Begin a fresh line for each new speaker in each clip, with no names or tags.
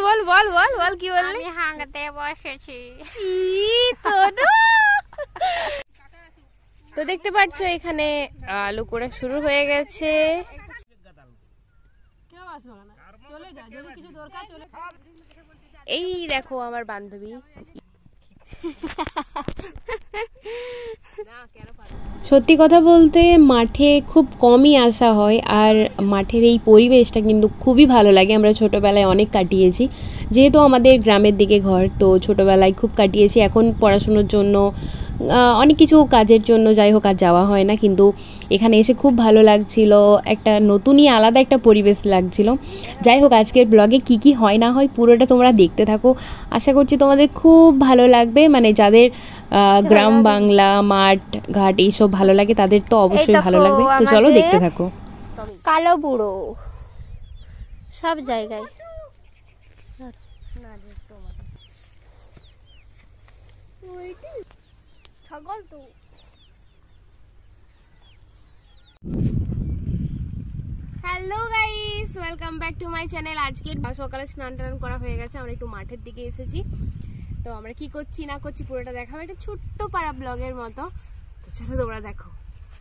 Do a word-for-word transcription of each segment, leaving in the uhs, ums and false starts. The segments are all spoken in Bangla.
বল বল বল বল কি বললি?
আমি হাঁকতে বসেছি।
তো দেখতে পাচ্ছ এখানে আলু পোড়া শুরু হয়ে গেছে। এই দেখো আমার বান্ধবী। সত্যি কথা বলতে মাঠে খুব কমই আসা হয়, আর মাঠের এই পরিবেশটা কিন্তু খুবই ভালো লাগে। আমরা ছোটোবেলায় অনেক কাটিয়েছি, যেহেতু আমাদের গ্রামের দিকে ঘর, তো ছোটোবেলায় খুব কাটিয়েছি। এখন পড়াশুনোর জন্য অনেক কিছু কাজের জন্য যাই হোক আর যাওয়া হয় না, কিন্তু এখানে এসে খুব ভালো লাগছিল। একটা নতুনই আলাদা একটা পরিবেশ লাগছিল। যাই হোক আজকের ব্লগে কি কি হয় না হয় পুরোটা তোমরা দেখতে থাকো, আশা করছি তোমাদের খুব ভালো লাগবে। মানে যাদের গ্রাম বাংলা মাঠ ঘাট এইসব ভালো লাগে তাদের তো অবশ্যই ভালো লাগবে। তো চলো দেখতে থাকো।
কালো বুড়ো সব জায়গায়। ছাগল তো
hello guys, welcome back to my channel. আজকে সকালে স্নান টান করা হয়ে গেছে, আমরা একটু মাঠের দিকে এসেছি। তো আমরা কি করছি না করছি পুরোটা দেখাবো, একটা ছোট্ট পাড়া ব্লগের মতো। তো চলো তোমরা দেখো।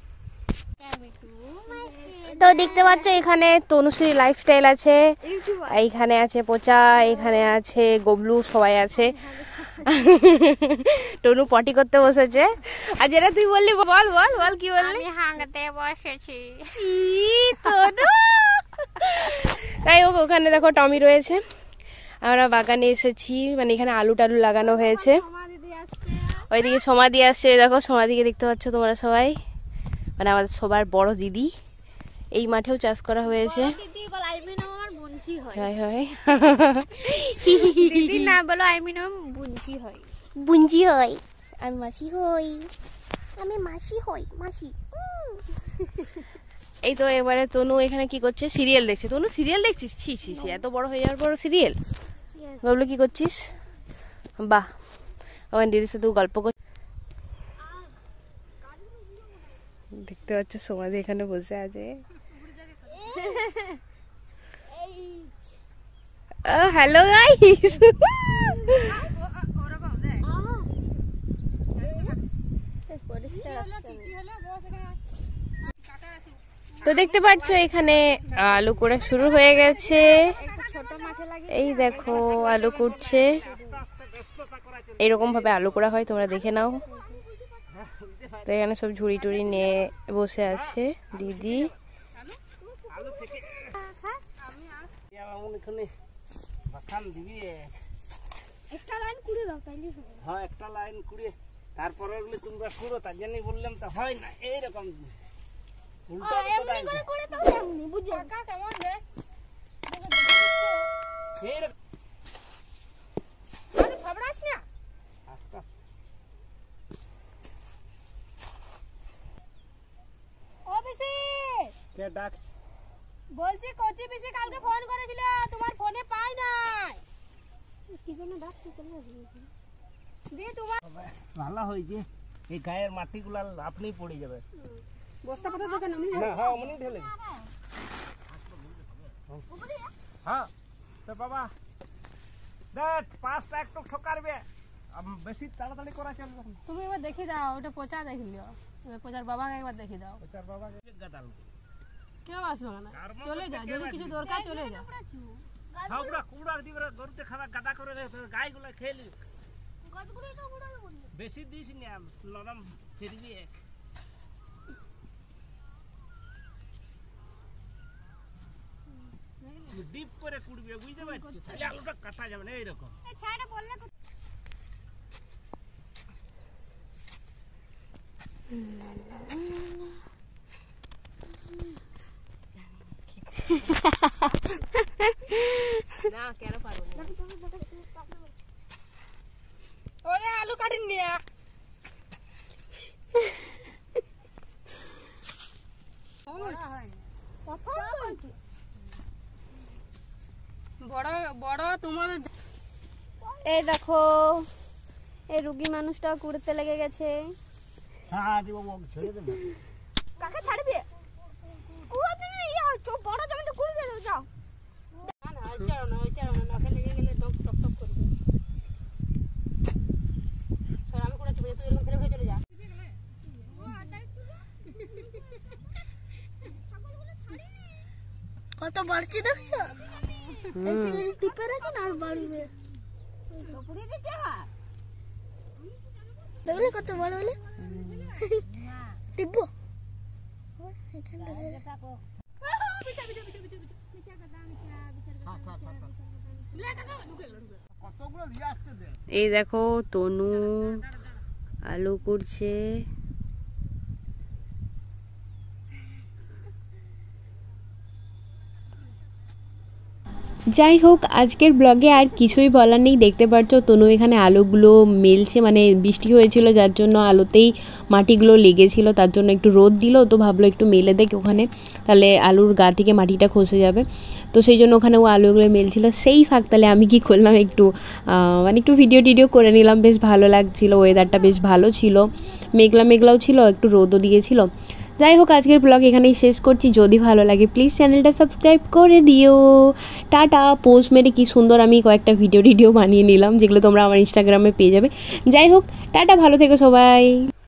তো দেখতে পাচ্ছ এখানে তনুশ্রী লাইফস্টাইল আছে, এইখানে আছে পোচা, এখানে আছে গবলু, সবাই আছে। টনু পটি করতে বসেছে। আর যেটা তুই বললি বল বল বল কি বললি?
আমি হাঁকতে বসেছি।
তাই হোক, ওখানে দেখো টমি রয়েছে। আমরা বাগানে এসেছি, মানে এখানে আলু টালু লাগানো হয়েছে। ওইদিকে সমাধি আসছে, দেখো সমাধিকে দেখতে পাচ্ছ তোমরা সবাই, মানে আমাদের সবার বড় দিদি। এই মাঠেও চাষ করা হয়েছে।
দিদি না বলো, আই মিন বুনছি হয়।
বুঞ্জি হয়,
আমি মাসি হই, আমি মাসি হই, মাসি।
এই তো এবারে তনু এখানে কি করছে, সিরিয়াল দেখছে। তনু সিরিয়াল দেখছিস? ছি ছি ছি, এত বড় হয়ে যাওয়ার পর সিরিয়াল। বললো কি করছিস? বাহ, ওখানে দিদির সাথে গল্প কর। দেখতে পাচ্ছ সমাধি এখানে বসে আছে। হ্যালো গাইস, তো দেখতে পাচ্ছ এখানে আলু পোড়া শুরু হয়ে গেছে। এই দেখো আলু কুড়ছে, এরকম ভাবে আলু পোড়া হয়, তোমরা দেখে নাও। তো এখানে সব ঝুড়ি টুড়ি নিয়ে বসে আছে দিদি।
তারপরে তোমরা করো, তার জন্যই বললাম তো হয় না এইরকম
বলছি কোচি পিসি কালকে ফোন করেছিল, তোমার ফোনে পাই নাই। কি জন্য ডাকছি?
ভালো হয়েছে, এই গায়ের মাটি গুলা আপনি পড়ে যাবে।
বস্তা পাতা দোকান
না, হ্যাঁ অমনি ঢেলে। হ্যাঁ তো বাবা দেখ পাঁচটা একটু ঠকারবে, বেশি তাড়াতাড়ি করা চলবে।
তুমি এবার দেখে দাও, ওটা পচা দেখিলিও, পচার বাবাকে একবার দেখে দাও।
পচার বাবাকে গাদাল
কেউ আসবে না, চলে যা, যদি কিছু দরকার চলে যা।
হাওড়া কুড়ার দিবরা গরুতে খাওয়া গাদা করে রে, গাইগুলো খেলি বেশি দিস না, নরম ফিরবি এক। ডিপ করে কুড়বে, বুঝতে পারছিস? তাহলে আলুটা কাটা যাবে না এইরকম।
না কেন পারবো না,
ওরে আলু কাটিন নিয়া। বড় বড় তোমার। এই দেখো এই রুগী মানুষটা কুড়তে লেগে গেছে।
হ্যাঁ দিব ছেড়ে দেব।
কাকে ছাড়বি? কুড়তে নেই, ইয়া বড় জমিটা কুড়বে যাও। না না, ছাড়ো না, ছাড়ো না, নখে লেগে গেলে বাড়ছে দেখছো এই টিপে রাখেন আর বাড়বে উপরে দিতে হয় দেখলে কত বড় হলো টিপবো এখানটা দেখো বিছা বিছা বিছা বিছা বিছা কাটা বিছা বিছা কাটা লে কাকা ঢুকে গেল ঢুকে কতগুলো নিয়ে আসছে দে
এই দেখো তনু আলু করছে। যাই হোক আজকের ব্লগে আর কিছুই বলার নেই, দেখতে পাচ্ছ তনু এখানে আলুগুলো মেলছে, মানে বৃষ্টি হয়েছিল যার জন্য আলুতেই মাটিগুলো লেগেছিল, তার জন্য একটু রোদ দিল তো ভাবলো একটু মেলে দেখ ওখানে, তাহলে আলুর গা থেকে মাটিটা খসে যাবে, তো সেই জন্য ওখানে ও আলুগুলো মেলছিল। সেই ফাঁক তাহলে আমি কি করলাম একটু মানে একটু ভিডিও টিডিও করে নিলাম, বেশ ভালো লাগছিল, ওয়েদারটা বেশ ভালো ছিল, মেঘলা মেঘলাও ছিল, একটু রোদও দিয়েছিল। যাই হোক আজকের ব্লগ এখানেই শেষ করছি, যদি ভালো লাগে প্লিজ চ্যানেলটা সাবস্ক্রাইব করে দিও। টাটা। পোস্ট মেরে কি সুন্দর আমি কয়েকটা ভিডিও টিডিও বানিয়ে নিলাম, যেগুলো তোমরা আমার ইনস্টাগ্রামে পেয়ে যাবে। যাই হোক টাটা, ভালো থেকো সবাই।